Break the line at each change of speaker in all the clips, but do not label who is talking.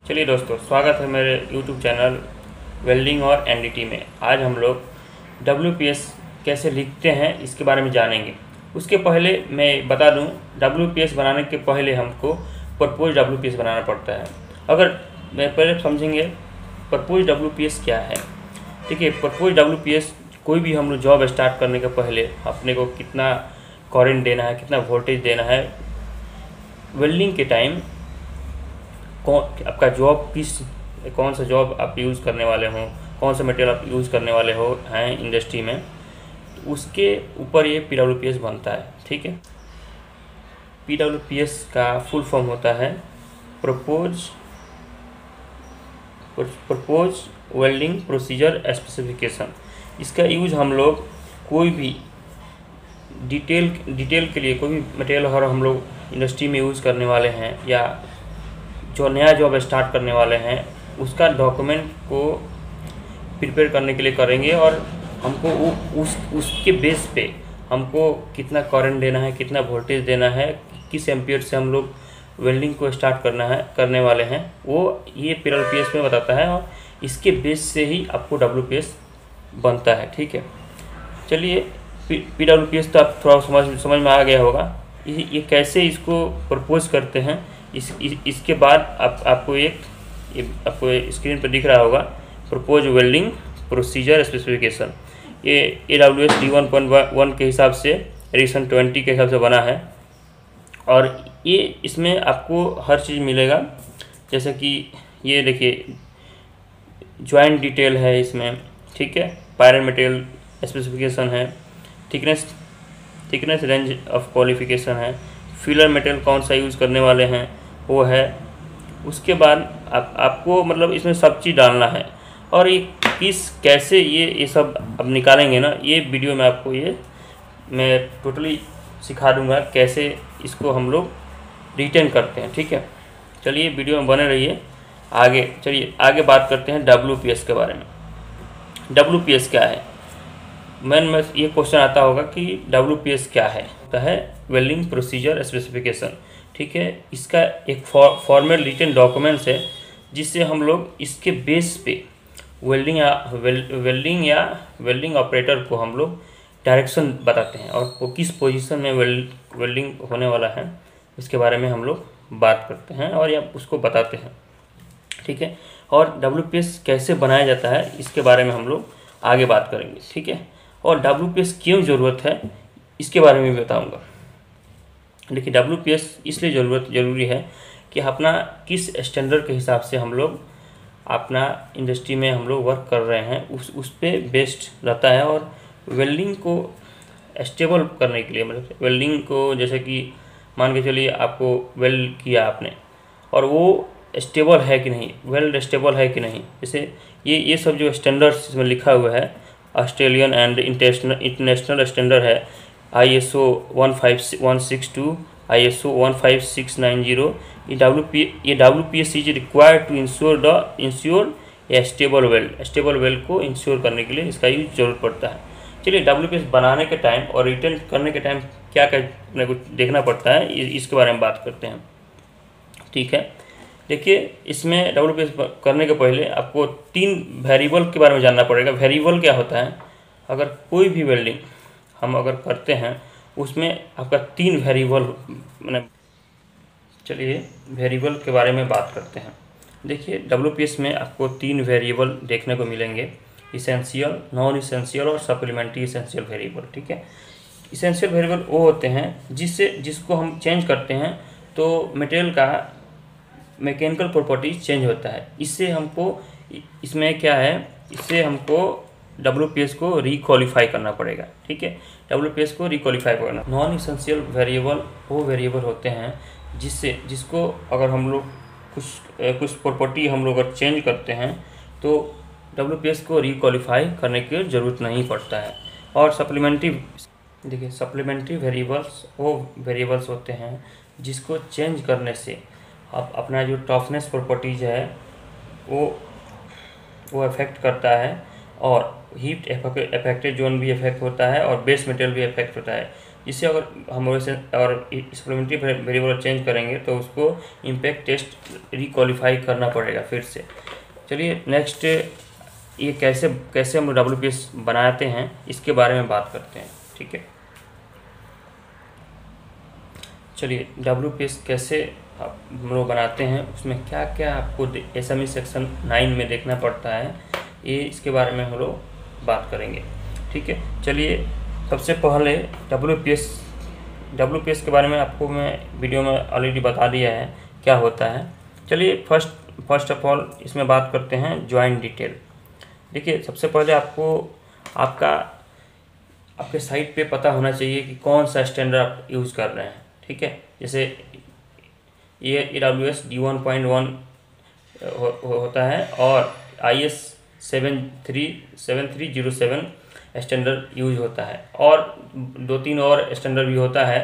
चलिए दोस्तों, स्वागत है मेरे YouTube चैनल वेल्डिंग और एनडीटी में। आज हम लोग WPS कैसे लिखते हैं इसके बारे में जानेंगे। उसके पहले मैं बता दूं, WPS बनाने के पहले हमको प्रपोज WPS बनाना पड़ता है। अगर मैं पहले समझेंगे प्रपोज WPS क्या है। देखिए, प्रपोज WPS कोई भी हम लोग जॉब स्टार्ट करने के पहले अपने को कितना करंट देना है, कितना वोल्टेज देना है, वेल्डिंग के टाइम आपका जॉब कौन सा जॉब आप यूज़ करने वाले हो, कौन सा मटेरियल आप यूज़ करने वाले हो हैं इंडस्ट्री में, तो उसके ऊपर ये PWPS बनता है। ठीक है, PWPS का फुल फॉर्म होता है प्रपोज वेल्डिंग प्रोसीजर स्पेसिफिकेशन। इसका यूज़ हम लोग कोई भी डिटेल के लिए, कोई भी मटेरियल अगर हम लोग इंडस्ट्री में यूज़ करने वाले हैं या जो नया जॉब स्टार्ट करने वाले हैं, उसका डॉक्यूमेंट को प्रिपेयर करने के लिए करेंगे। और हमको उसके बेस पे हमको कितना करंट देना है, कितना वोल्टेज देना है, किस एम्पियर से हम लोग वेल्डिंग को स्टार्ट करने वाले हैं, वो ये PWPS में बताता है। और इसके बेस से ही आपको WPS बनता है। ठीक है, चलिए PWPS तो आप थोड़ा समझ में आ गया होगा। ये कैसे इसको प्रपोज करते हैं, इसके बाद आपको आपको स्क्रीन पर दिख रहा होगा प्रपोज वेल्डिंग प्रोसीजर स्पेसिफिकेशन। ये AWS D1.1 के हिसाब से एडिशन 20 के हिसाब से बना है। और ये इसमें आपको हर चीज़ मिलेगा, जैसे कि ये देखिए जॉइंट डिटेल है इसमें। ठीक है, पायरन मटेरियल स्पेसिफिकेशन है, थिकनेस रेंज ऑफ क्वालिफिकेशन है, फिलर मटेरियल कौन सा यूज़ करने वाले हैं वो है। उसके बाद आपको मतलब इसमें सब चीज़ डालना है। और ये कैसे ये सब अब निकालेंगे ना, ये वीडियो में आपको मैं टोटली सिखा दूंगा कैसे इसको हम लोग रिटर्न करते हैं। ठीक है, चलिए वीडियो में बने रहिए। चलिए आगे बात करते हैं WPS के बारे में। WPS क्या है? में ये क्वेश्चन आता होगा कि WPS क्या है। होता है वेल्डिंग प्रोसीजर स्पेसिफिकेशन। ठीक है, इसका एक फॉर्मल रिटन डॉक्यूमेंट्स है, जिससे हम लोग इसके बेस पे वेल्डिंग ऑपरेटर को हम लोग डायरेक्शन बताते हैं, और वो किस पोजीशन में वेल्डिंग होने वाला है इसके बारे में हम लोग बात करते हैं और या उसको बताते हैं। ठीक है, और WPS कैसे बनाया जाता है इसके बारे में हम लोग आगे बात करेंगे। ठीक है, और WPS क्यों ज़रूरत है इसके बारे में भी बताऊंगा। देखिए, WPS इसलिए ज़रूरी है कि अपना किस स्टैंडर्ड के हिसाब से हम लोग अपना इंडस्ट्री में हम लोग वर्क कर रहे हैं उस पे बेस्ड रहता है। और वेल्डिंग को स्टेबल करने के लिए, मतलब वेल्डिंग को जैसे कि मान के चलिए आपको वेल्ड किया आपने, और वो स्टेबल है कि नहीं, वेल्ड स्टेबल है कि नहीं। जैसे ये सब जो स्टैंडर्ड्स इसमें लिखा हुआ है, ऑस्ट्रेलियन एंड इंटरनेशनल स्टैंडर्ड है, ISO 15162, ISO 15690। ये WPS is required to ensure a stable weld को इंश्योर करने के लिए इसका यूज जरूरत पड़ता है। चलिए, WPS बनाने के टाइम और रिटर्न करने के टाइम क्या अपने को देखना पड़ता है, इसके बारे में बात करते हैं। ठीक है, देखिए, इसमें WPS करने के पहले आपको 3 वेरिएबल के बारे में जानना पड़ेगा। वेरिएबल क्या होता है? अगर कोई भी वेल्डिंग हम अगर करते हैं उसमें आपका 3 वेरिएबल, मैंने चलिए वेरिएबल के बारे में बात करते हैं। देखिए, WPS में आपको 3 वेरिएबल देखने को मिलेंगे, इसेंशियल, नॉन इसेंशियल और सप्लीमेंट्री इसेंशियल वेरिएबल। ठीक है, इसेंशियल वेरिएबल वो होते हैं जिसको हम चेंज करते हैं तो मटेरियल का मैकेनिकल प्रॉपर्टीज चेंज होता है। इसमें क्या है, इससे हमको WPS को रिक्वालिफाई करना पड़ेगा। ठीक है, WPS को रिक्वालिफाई करना। नॉन इसेंशियल वेरिएबल वो वेरिएबल होते हैं जिसको अगर हम लोग कुछ प्रॉपर्टी हम लोग अगर चेंज करते हैं तो WPS को रिक्वालिफाई करने की ज़रूरत नहीं पड़ता है। और सप्लीमेंट्री वेरिएबल्स वो वेरिएबल्स होते हैं जिसको चेंज करने से आप अपना जो टफनेस प्रॉपर्टीज है वो अफेक्ट करता है, और हीट अफेक्टेड जोन भी अफेक्ट होता है, और बेस मटेरियल भी अफेक्ट होता है। जिससे अगर हम वैसे और सप्लीमेंट्री वेरिएबल चेंज करेंगे तो उसको इम्पैक्ट टेस्ट रिक्वालिफाई करना पड़ेगा फिर से। चलिए नेक्स्ट ये कैसे हम WPS बनाते हैं इसके बारे में बात करते हैं, ठीक है। चलिए WPS कैसे हम लोग बनाते हैं, उसमें क्या क्या आपको SME सेक्शन 9 में देखना पड़ता है, ये इसके बारे में हम लोग बात करेंगे, ठीक है। चलिए सबसे पहले WPS के बारे में आपको मैं वीडियो में ऑलरेडी बता दिया है क्या होता है। चलिए फर्स्ट ऑफ ऑल इसमें बात करते हैं ज्वाइन डिटेल। देखिए सबसे पहले आपको आपके साइट पे पता होना चाहिए कि कौन सा स्टैंडर्ड आप यूज़ कर रहे हैं, ठीक है। जैसे ये AWS D1.1 होता है और IS 7307 स्टैंडर्ड यूज होता है, और 2-3 और स्टैंडर्ड भी होता है,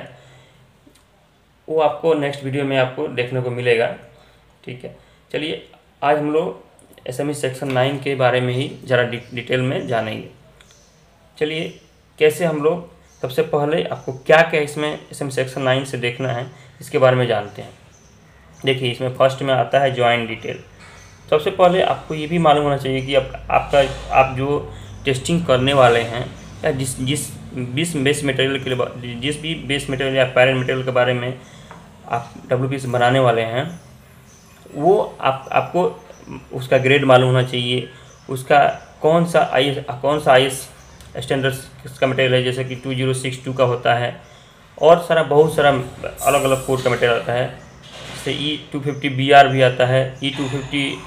वो आपको नेक्स्ट वीडियो में आपको देखने को मिलेगा, ठीक है। चलिए आज हम लोग SME सेक्शन 9 के बारे में ही ज़रा डिटेल में जानेंगे। चलिए कैसे हम लोग सबसे पहले आपको क्या क्या इसमें SME सेक्शन 9 से देखना है इसके बारे में जानते हैं। देखिए इसमें फर्स्ट में आता है ज्वाइन डिटेल। सबसे पहले आपको ये भी मालूम होना चाहिए कि आप जो टेस्टिंग करने वाले हैं या जिस बेस मटेरियल के लिए जिस भी बेस मटेरियल या पैरेंट मटेरियल के बारे में आप WPS बनाने वाले हैं, वो आपको उसका ग्रेड मालूम होना चाहिए, उसका कौन सा IS स्टैंडर्ड्स का मटेरियल है, जैसे कि 2062 का होता है, और बहुत सारा अलग अलग कोड का मटेरियल आता है। जैसे E250 BR भी आता है, E250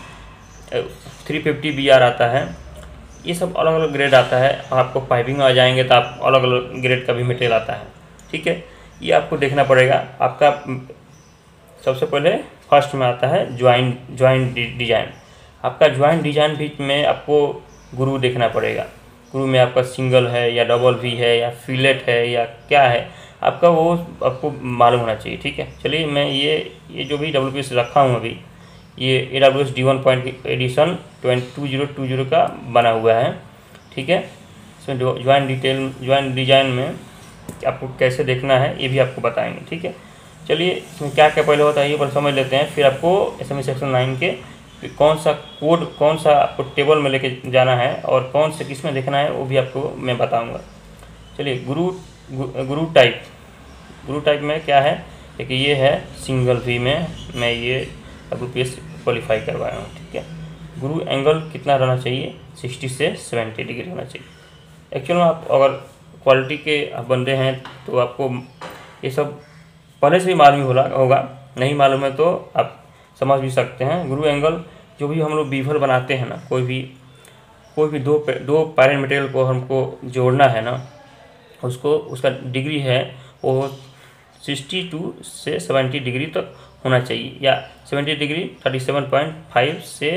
350 BR आता है, ये सब अलग अलग ग्रेड आता है। आपको पाइपिंग आ जाएंगे तो आप अलग अलग ग्रेड का भी मटेरियल आता है, ठीक है। ये आपको देखना पड़ेगा। आपका सबसे पहले फर्स्ट में आता है ज्वाइन डिजाइन। आपका ज्वाइन डिजाइन भी में आपको गुरु देखना पड़ेगा। गुरु में आपका सिंगल है या डबल भी है या फिलेट है या क्या है, आपका वो आपको मालूम होना चाहिए, ठीक है। चलिए मैं ये जो भी WPS रखा हूँ अभी, ये AWS D1 एडिशन 2020 का बना हुआ है, ठीक है। इसमें ज्वाइन डिजाइन में आपको कैसे देखना है ये भी आपको बताएंगे, ठीक है। चलिए इसमें क्या क्या पहले होता है ये पर समझ लेते हैं, फिर आपको SME सेक्शन 9 के कौन सा आपको टेबल में लेके जाना है और कौन से किस में देखना है वो भी आपको मैं बताऊंगा। चलिए गुरु टाइप में क्या है, देखिए ये है सिंगल वी में मैं ये WPS क्वालिफाई करवाया हूँ, ठीक है। गुरु एंगल कितना रहना चाहिए, 60 से 70 डिग्री होना चाहिए। एक्चुअल में आप अगर क्वालिटी के बंदे हैं तो आपको ये सब पहले से भी मालूम होगा, नहीं मालूम है तो आप समझ भी सकते हैं। गुरु एंगल जो भी हम लोग बीफल बनाते हैं ना, कोई भी दो पैरेंट मटेरियल को हमको जोड़ना है ना, उसका डिग्री है वो 62 से 70 डिग्री तक होना चाहिए, या 70 डिग्री 37.5 से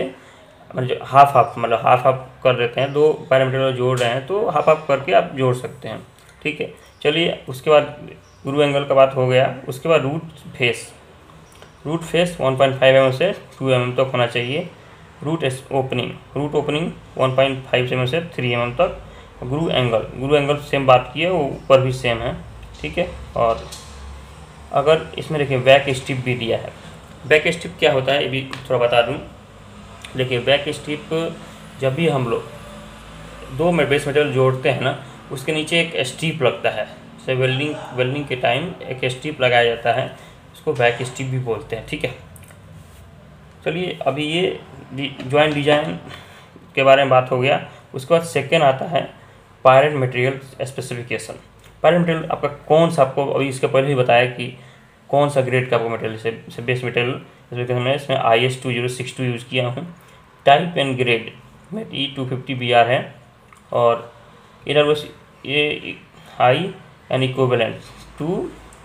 हाफ कर देते हैं। 2 पैरामीटर जोड़ रहे हैं तो हाफ करके आप जोड़ सकते हैं, ठीक है। चलिए उसके बाद गुरु एंगल का बात हो गया। उसके बाद रूट फेस 1.5 mm से 2 mm तक होना चाहिए। रूट ओपनिंग 1.5 mm से 3 mm तक। गुरु एंगल सेम बात की है, वो ऊपर भी सेम है, ठीक है। और अगर इसमें देखिए बैक स्ट्रिप भी दिया है। बैक स्ट्रिप क्या होता है ये भी थोड़ा बता दूं। देखिए बैक स्ट्रिप जब भी हम लोग 2 बेस मटेरियल जोड़ते हैं ना, उसके नीचे एक स्ट्रिप लगता है। जैसे वेल्डिंग के टाइम एक स्ट्रिप लगाया जाता है, उसको बैक स्ट्रिप भी बोलते हैं, ठीक है। चलिए अभी ये ज्वाइन डिजाइन के बारे में बात हो गया। उसके बाद सेकेंड आता है parent material specification. Parent material आपका कौन सा, आपको अभी इसके पहले ही बताया कि कौन सा ग्रेड का आपको मटेरियल से बेस मटेरियल स्पेसिफिकेशन में इसमें IS 2062 यूज़ किया हूँ। टाइप एंड ग्रेड में E250 BR है, और AWS ये high and equivalent to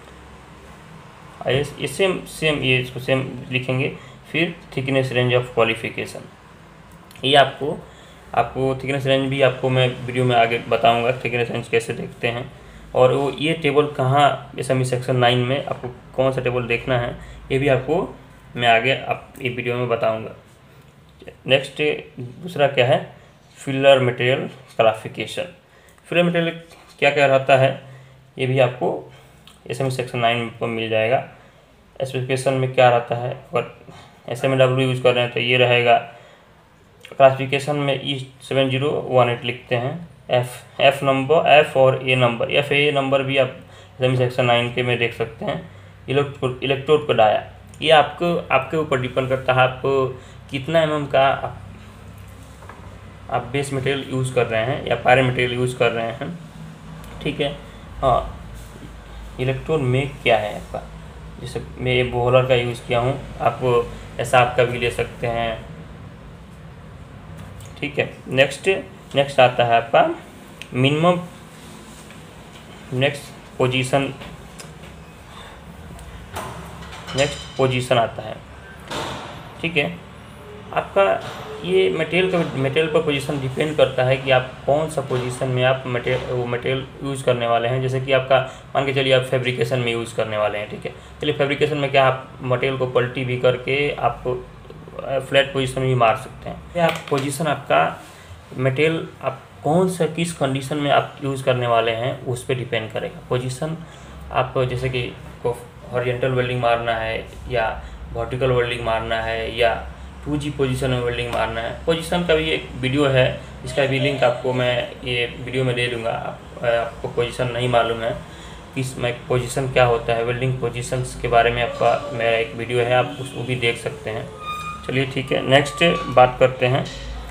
IS, ये सेम ये इसको सेम लिखेंगे। फिर थिकनेस रेंज ऑफ क्वालिफिकेशन, ये आपको थिकनेस रेंज भी आपको मैं वीडियो में आगे बताऊंगा थिकनेस रेंज कैसे देखते हैं। और वो ये टेबल कहाँ SME सेक्शन 9 में आपको कौन सा टेबल देखना है ये भी आपको मैं आगे ये वीडियो में बताऊंगा। नेक्स्ट दूसरा क्या है, filler material classification. Filler material क्या क्या रहता है, ये भी आपको SME सेक्शन 9 पर मिल जाएगा। स्पेसिफिकेशन में क्या रहता है, अगर SMW यूज़ कर रहे हैं तो ये रहेगा। क्लासिफिकेशन में E7018 लिखते हैं। F नंबर, F और A नंबर, FA नंबर भी आप SME सेक्शन 9 के में देख सकते हैं। इलेक्ट्रोड का डाया, ये आपके ऊपर डिपेंड करता है आप कितना mm का आप बेस मटेरियल यूज़ कर रहे हैं या पायरन मटेरियल यूज़ कर रहे हैं, ठीक है। हाँ, इलेक्ट्रोड में क्या है आपका, जैसे मैं ये बोहलर का यूज़ किया हूँ, आप ऐसा आपका भी ले सकते हैं, ठीक है। नेक्स्ट आता है आपका मिनिमम नेक्स्ट पोजीशन आता है, ठीक है। आपका ये मटेरियल पर पोजीशन डिपेंड करता है कि आप कौन सा पोजीशन में आप मटेरियल यूज़ करने वाले हैं। जैसे कि आपका मान के चलिए आप फैब्रिकेशन में यूज़ करने वाले हैं, ठीक है। चलिए फैब्रिकेशन में क्या आप मटेरियल को पलटी भी करके आप फ्लैट पोजीशन भी मार सकते हैं। ये आप पोजीशन आपका मटेरियल आप कौन सा किस कंडीशन में आप यूज़ करने वाले हैं उस पर डिपेंड करेगा पोजीशन। आप जैसे कि हॉरिजॉन्टल वेल्डिंग मारना है या वर्टिकल वेल्डिंग मारना है या 2G पोजीशन में वेल्डिंग मारना है। पोजीशन का भी एक वीडियो है, इसका भी लिंक आपको मैं ये वीडियो में दे दूँगा। आपको पोजीशन नहीं मालूम है इसमें पोजीशन क्या होता है, वेल्डिंग पोजीशंस के बारे में आपका मेरा एक वीडियो है, आप उसको भी देख सकते हैं। चलिए ठीक है, नेक्स्ट बात करते हैं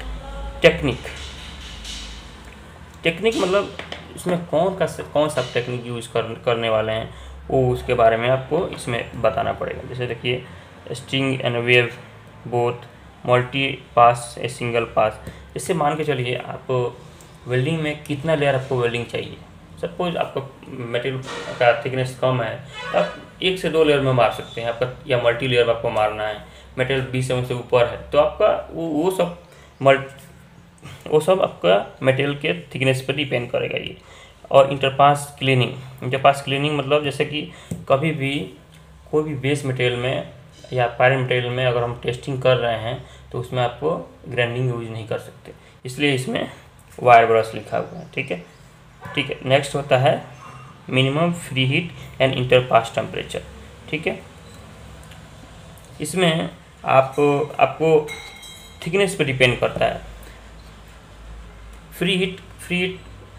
टेक्निक मतलब इसमें कौन सा टेक्निक यूज़ करने वाले हैं वो उसके बारे में आपको इसमें बताना पड़ेगा। जैसे देखिए string and weave both, multi pass a single pass. इससे मान के चलिए आप वेल्डिंग में कितना लेयर आपको वेल्डिंग चाहिए। सपोज आपका मटेरियल का थिकनेस कम है तो आप 1 से 2 लेयर में मार सकते हैं आपका, या मल्टी लेयर आपको मारना है, मटेरियल 20 mm से ऊपर है तो आपका वो सब आपका मटेरियल के थिकनेस पर डिपेंड करेगा ये। और इंटरपास क्लीनिंग मतलब जैसे कि कभी भी कोई भी बेस मटेरियल में या पायरन मटेरियल में अगर हम टेस्टिंग कर रहे हैं तो उसमें आपको ग्राइंडिंग यूज नहीं कर सकते, इसलिए इसमें वायर ब्रश लिखा हुआ है, ठीक है। नेक्स्ट होता है minimum free heat and interpass temperature, ठीक है। इसमें आपको थिकनेस पे डिपेंड करता है। फ्री हीट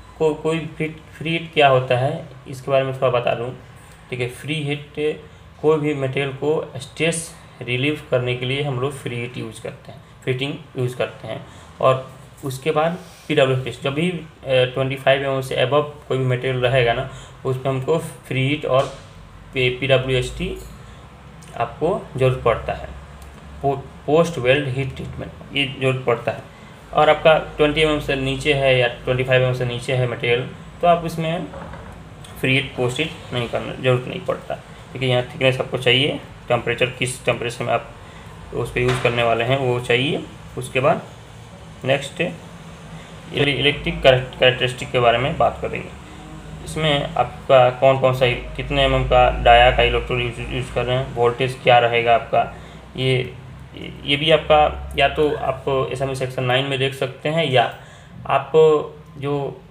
क्या होता है इसके बारे में थोड़ा बता दूं, ठीक है। फ्री हीट कोई भी मटेरियल को स्ट्रेस रिलीव करने के लिए हम लोग फ्री हीट यूज़ करते हैं, फिटिंग यूज़ करते हैं। और उसके बाद PWS, जब भी 25 mm से अबव कोई भी मटेरियल रहेगा ना उसमें हमको फ्री हीट और PWST आपको ज़रूरत पड़ता है। पोस्ट वेल्ड हीट ट्रीटमेंट ये ज़रूरत पड़ता है। और आपका 20 mm से नीचे है या 25 mm से नीचे है मटेरियल तो आप इसमें फ्री हीट पोस्ट हीट नहीं करना, ज़रूरत नहीं पड़ता, क्योंकि यहाँ थिकनेस आपको चाहिए, टेम्परेचर किस टेम्परेचर में आप उस पर यूज़ करने वाले हैं वो चाहिए। उसके बाद नेक्स्ट इलेक्ट्रिक कैरेक्टरिस्टिक के बारे में बात करेंगे। इसमें आपका कौन सा कितने mm का डाया का इलेक्ट्रोड यूज़ कर रहे हैं, वोल्टेज क्या रहेगा आपका, ये भी आपका या तो आप SME सेक्शन 9 में देख सकते हैं, या आप जो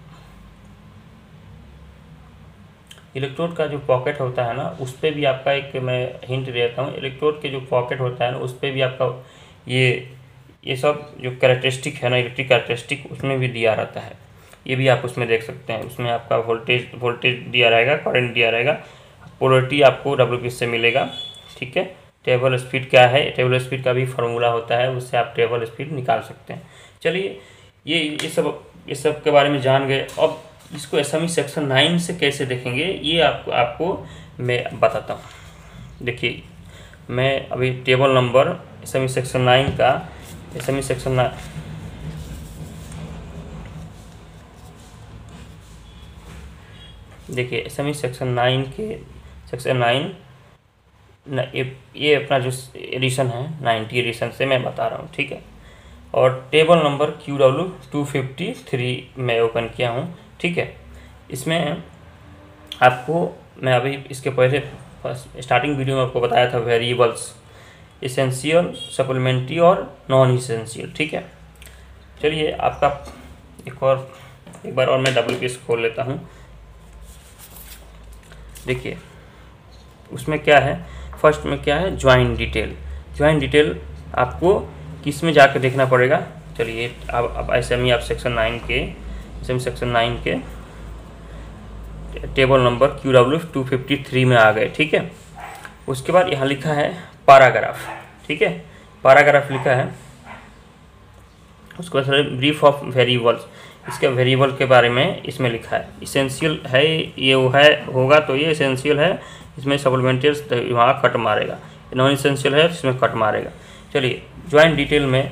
इलेक्ट्रोड का जो पॉकेट होता है ना उस पर भी आपका एक मैं हिंट देता हूँ। इलेक्ट्रोड के जो पॉकेट होता है ना उस पर भी आपका ये सब जो कैरेक्टरिस्टिक है ना, इलेक्ट्रिक कैरेक्टरिस्टिक उसमें भी दिया रहता है, ये भी आप उसमें देख सकते हैं। उसमें आपका वोल्टेज दिया रहेगा, करंट दिया रहेगा, पोलरिटी आपको WP से मिलेगा, ठीक है। टेबल स्पीड क्या है, टेबल स्पीड का भी फार्मूला होता है, उससे आप टेबल स्पीड निकाल सकते हैं। चलिए ये सब के बारे में जान गए। अब इसको SME सेक्शन 9 से कैसे देखेंगे ये आपको मैं बताता हूँ। देखिए मैं अभी टेबल नंबर SME सेक्शन 9 का SME सेक्शन 9 देखिए SME सेक्शन 9 के सेक्शन 9 ये अपना जो एडिशन है 90 एडिशन से मैं बता रहा हूँ, ठीक है। और टेबल नंबर QW 253 में ओपन किया हूँ, ठीक है। इसमें आपको मैं अभी इसके पहले स्टार्टिंग वीडियो में आपको बताया था वेरिएबल्स, एसेंशियल, सप्लीमेंट्री और नॉन एसेंशियल, ठीक है। चलिए आपका एक बार और मैं WPS खोल लेता हूँ। देखिए उसमें क्या है, फर्स्ट में क्या है, ज्वाइन डिटेल। ज्वाइन डिटेल आपको किस में जाकर देखना पड़ेगा, चलिए अब ऐसे में आप सेक्शन 9 के टेबल नंबर QW 253 में आ गए, ठीक है। उसके बाद यहाँ लिखा है पैराग्राफ, ठीक है, पैराग्राफ लिखा है। उसके बाद ब्रीफ ऑफ वेरिएबल्स, इसके वेरिएबल के बारे में इसमें लिखा है। इसेंशियल है ये, वो है होगा तो ये इसेंशियल है, इसमें सप्लीमेंट्री वहाँ कट मारेगा, नॉन इसेंशियल है इसमें कट मारेगा। चलिए ज्वाइन डिटेल में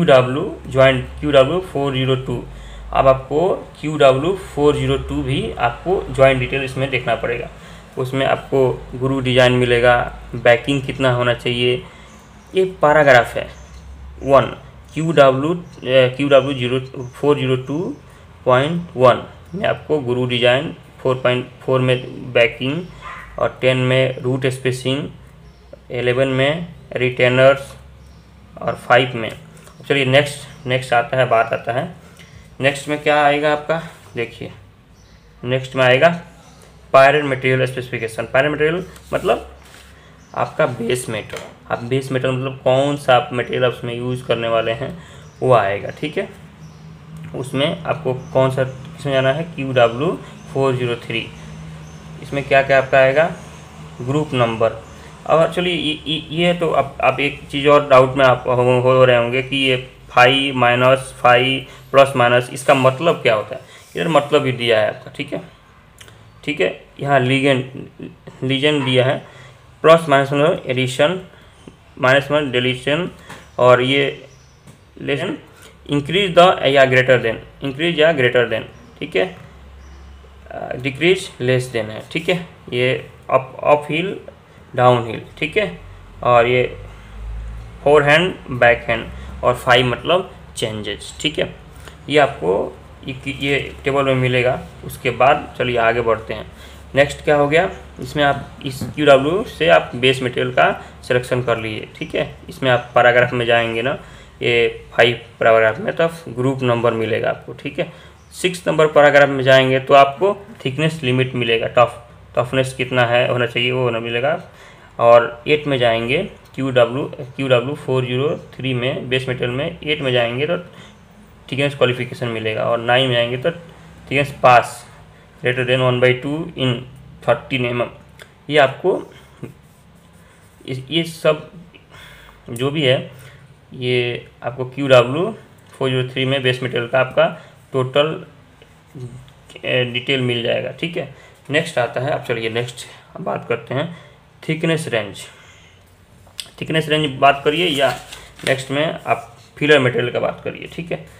QW 402, अब आपको QW 402 भी आपको ज्वाइन डिटेल इसमें देखना पड़ेगा। उसमें आपको गुरु डिजाइन मिलेगा, बैकिंग कितना होना चाहिए, ये पैराग्राफ है 1 QW 402.1 में आपको गुरु डिजाइन, 4.4 में बैकिंग और 10 में रूट स्पेसिंग, 11 में रिटेनर्स और 5 में। चलिए नेक्स्ट आता है, बात आता है नेक्स्ट में क्या आएगा आपका, देखिए नेक्स्ट में आएगा पायरन मटेरियल स्पेसिफिकेशन। पायरन मटेरियल मतलब आपका बेस मेटल, आप बेस मेटल मतलब कौन सा आप मटेरियल उसमें यूज़ करने वाले हैं वो आएगा, ठीक है। उसमें आपको कौन सा किसमें जाना है, QW 403। इसमें क्या क्या आपका आएगा, ग्रुप नंबर। और चलिए ये तो आप एक चीज़ और डाउट में आप हो रहे होंगे कि ये 5 माइनस 5 प्लस माइनस इसका मतलब क्या होता है, इधर मतलब भी दिया है आपका, ठीक है। यहाँ लीजेंड दिया है, प्लस माइनस मतलब एडिशन, माइनस मतलब डिलीशन, और ये लेसन इंक्रीज द या ग्रेटर देन, इंक्रीज या ग्रेटर देन, ठीक है। डिक्रीज लेस देन है, ठीक है। ये अप हिल डाउन हिल, ठीक है। और ये फोर हैंड बैक हैंड, और 5 मतलब चेंजेस, ठीक है। ये आपको ये टेबल में मिलेगा। उसके बाद चलिए आगे बढ़ते हैं। नेक्स्ट क्या हो गया, इसमें आप इस QW से आप बेस मटेरियल का सिलेक्शन कर लिए, ठीक है। इसमें आप पैराग्राफ में जाएंगे ना, ये 5 पैराग्राफ में तब ग्रुप नंबर मिलेगा आपको, ठीक है। 6 नंबर पैराग्राफ में जाएंगे तो आपको थिकनेस लिमिट मिलेगा, टफनेस कितना है होना चाहिए वो मिलेगा। और 8 में जाएंगे QW 403 में बेस मटेरियल में 8 में जाएंगे तो थिकनेस क्वालिफिकेशन मिलेगा। और 9 में आएंगे तो thickness pass greater than 1/2 in 13 mm। ये आपको ये सब जो भी है ये आपको QW 403 में बेस मटेरियल का आपका टोटल डिटेल मिल जाएगा, ठीक है। नेक्स्ट आता है, अब चलिए नेक्स्ट बात करते हैं थिकनेस रेंज। थिकनेस रेंज बात करिए या नेक्स्ट में आप फिलर मटेरियल का बात करिए, ठीक है।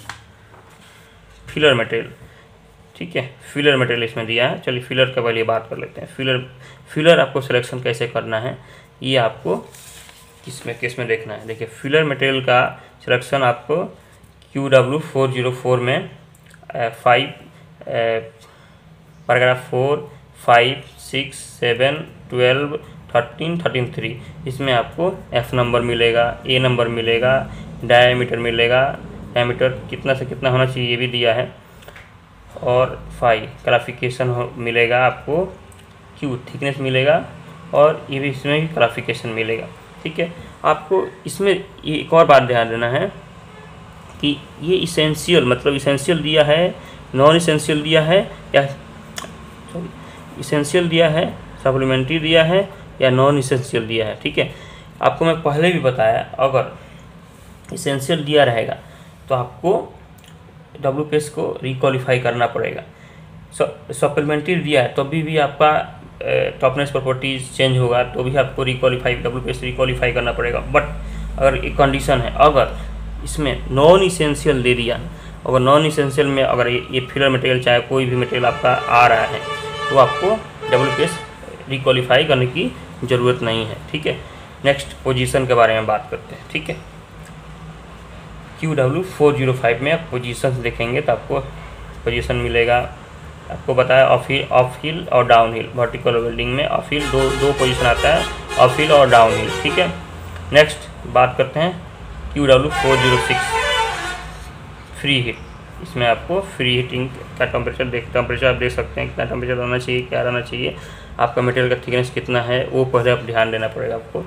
फिलर मटेरियल, ठीक है, फिलर मटेरियल इसमें दिया है। चलिए फिलर का पहले बात कर लेते हैं। फिलर आपको सिलेक्शन कैसे करना है ये आपको किस में देखना है। देखिए फिलर मटेरियल का सिलेक्शन आपको QW 404 में 5 पैराग्राफ 4, 5, 6, 7, 12, 13, 3 इसमें आपको F नंबर मिलेगा, A नंबर मिलेगा, डायमीटर मिलेगा, डायमीटर कितना से कितना होना चाहिए ये भी दिया है, और 5 क्लासिफिकेशन मिलेगा आपको, Q थिकनेस मिलेगा, और ये भी इसमें भी क्लासिफिकेशन मिलेगा, ठीक है। आपको इसमें ये एक और बात ध्यान देना है कि ये इसेंशियल मतलब इसेंशियल दिया है, नॉन इसेंशियल दिया है, या इसेंशियल दिया है, सप्लीमेंट्री दिया है, या नॉन इसेंशियल दिया है, ठीक है। आपको मैं पहले भी बताया अगर इसेंशियल दिया रहेगा तो आपको WPS को रिक्वालिफाई करना पड़ेगा। सप्लीमेंट्री दिया है तो भी आपका टफनेस प्रॉपर्टीज चेंज होगा तो भी आपको WPS रिक्वालिफाई करना पड़ेगा। बट अगर एक कंडीशन है, अगर इसमें नॉन इसेंशियल दे दिया, अगर नॉन इसेंशियल में अगर ये फिलर मटेरियल चाहे कोई भी मटेरियल आपका आ रहा है तो आपको WPS रिक्वालिफाई करने की ज़रूरत नहीं है, ठीक है। नेक्स्ट पोजीशन के बारे में बात करते हैं, ठीक है। QW 405 में आप पोजीशन देखेंगे तो आपको पोजीशन मिलेगा, आपको बताया ऑफ हिल और डाउन हिल। वर्टिकल वेल्डिंग में ऑफ हिल दो पोजीशन आता है, ऑफ हिल और डाउन हिल, ठीक है। नेक्स्ट बात करते हैं QW 406 फ्री हीट। इसमें आपको फ्री हीटिंग का टेम्परेचर आप देख सकते हैं कितना टेम्परेचर रहना चाहिए, क्या रहना चाहिए। आपका मटेरियल का थिकनेस कितना है वो पहले आप ध्यान देना पड़ेगा आपको।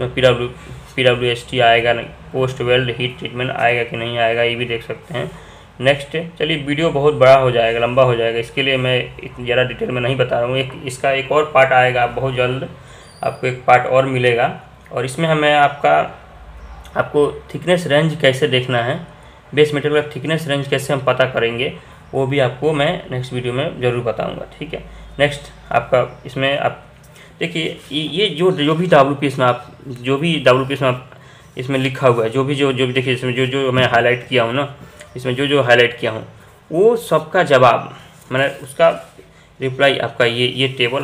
PWST आएगा नहीं, पोस्ट वेल्ड हीट ट्रीटमेंट आएगा कि नहीं आएगा ये भी देख सकते हैं। नेक्स्ट चलिए, वीडियो बहुत बड़ा हो जाएगा, लंबा हो जाएगा, इसके लिए मैं इतनी ज़्यादा डिटेल में नहीं बता रहा हूँ। इसका एक और पार्ट आएगा बहुत जल्द, आपको एक पार्ट और मिलेगा, और इसमें हमें आपको थिकनेस रेंज कैसे देखना है, बेस मटेरियल का थिकनेस रेंज कैसे हम पता करेंगे, वो भी आपको मैं नेक्स्ट वीडियो में ज़रूर बताऊंगा, ठीक है। नेक्स्ट आपका इसमें आप देखिए, ये जो भी WPS में आप इसमें लिखा हुआ है, जो भी देखिए इसमें जो मैं हाईलाइट किया हूँ ना, इसमें जो हाईलाइट किया हूँ वो सबका जवाब, मैंने उसका रिप्लाई आपका ये टेबल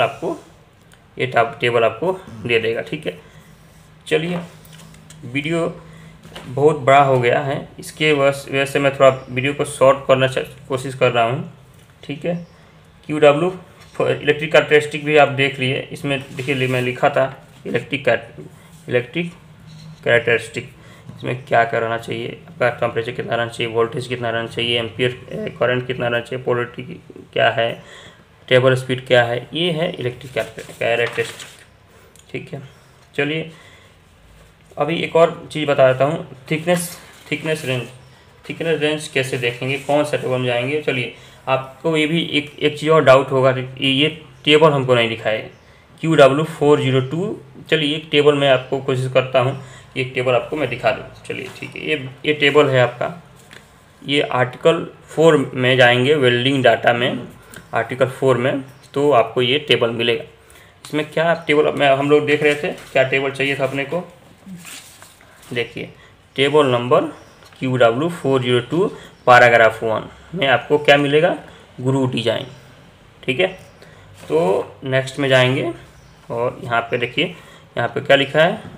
आपको दे देगा, ठीक है। चलिए, वीडियो बहुत बड़ा हो गया है, इसके वजह से मैं थोड़ा वीडियो को शॉर्ट करना कोशिश कर रहा हूँ, ठीक है। QW इलेक्ट्रिक कैरेक्टरिस्टिक भी आप देख लिए, इसमें देखिए मैं लिखा था इलेक्ट्रिक कैरेक्टरिस्टिक, इसमें क्या रहना चाहिए, आपका टेम्परेचर कितना रहना चाहिए, वोल्टेज कितना रहना चाहिए, एम्पियर करंट कितना रहना चाहिए, पोलरिटी क्या है, टेबल स्पीड क्या है, ये है इलेक्ट्रिक कैरेक्टरिस्टिक, ठीक है। चलिए, अभी एक और चीज़ बता देता हूँ, थिकनेस रेंज कैसे देखेंगे, कौन सा टेबल में जाएंगे। चलिए, आपको ये भी एक चीज़ और डाउट होगा, ये टेबल हमको नहीं दिखाए, QW402। चलिए, एक टेबल मैं आपको कोशिश करता हूँ, एक टेबल आपको मैं दिखा दूँ। चलिए ठीक है, ये टेबल है आपका, ये आर्टिकल 4 में जाएंगे, वेल्डिंग डाटा में आर्टिकल 4 में, तो आपको ये टेबल मिलेगा। इसमें क्या टेबल में हम लोग देख रहे थे, क्या टेबल चाहिए था अपने को, देखिए टेबल नंबर QW402 पैराग्राफ 1 में आपको क्या मिलेगा, ग्रू डिजाइन, ठीक है। तो नेक्स्ट में जाएंगे और यहाँ पे देखिए, यहाँ पे क्या लिखा है,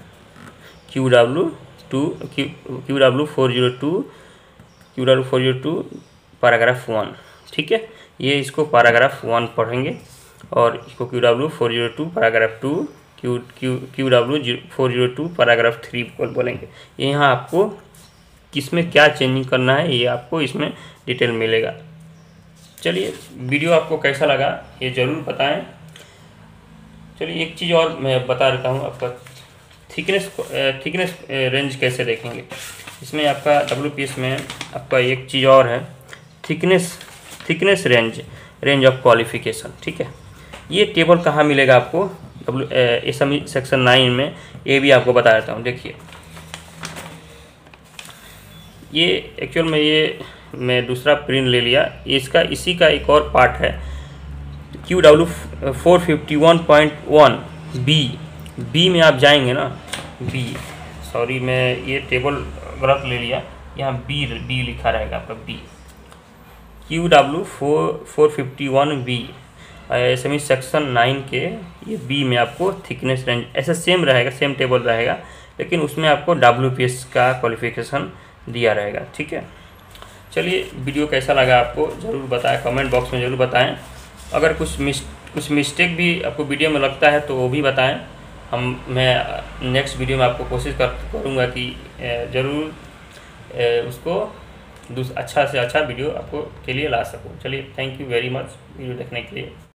QW402 पैराग्राफ 1, ठीक है। ये इसको पैराग्राफ 1 पढ़ेंगे और इसको QW402 पैराग्राफ 2, QW402 पैराग्राफ 3 बोलेंगे। यहाँ आपको किसमें क्या चेंजिंग करना है ये आपको इसमें डिटेल मिलेगा। चलिए, वीडियो आपको कैसा लगा ये ज़रूर बताएं। चलिए, एक चीज़ और मैं बता देता हूँ, आपका थिकनेस रेंज कैसे देखेंगे। इसमें आपका WPS में आपका एक चीज़ और है, थिकनेस रेंज ऑफ क्वालिफिकेशन, ठीक है। ये टेबल कहाँ मिलेगा आपको, SME सेक्शन 9 में, ये भी आपको बता देता हूँ। देखिए, ये एक्चुअल में ये मैं दूसरा प्रिंट ले लिया, इसी का एक और पार्ट है, QW451.1 बी में आप जाएंगे ना, सॉरी मैं ये टेबल गलत ले लिया, यहाँ बी लिखा रहेगा आपका, QW451B SME सेक्शन 9 के ये बी में आपको थिकनेस रेंज ऐसा सेम रहेगा, सेम टेबल रहेगा, लेकिन उसमें आपको WPS का क्वालिफिकेशन दिया रहेगा, ठीक है। चलिए, वीडियो कैसा लगा आपको ज़रूर बताएं, कमेंट बॉक्स में ज़रूर बताएं। अगर कुछ मिस्टेक भी आपको वीडियो में लगता है तो वो भी बताएं, मैं नेक्स्ट वीडियो में आपको कोशिश करूँगा कि ज़रूर उसको अच्छा से अच्छा वीडियो आपको के लिए ला सकूँ। चलिए, thank you very much video देखने के लिए।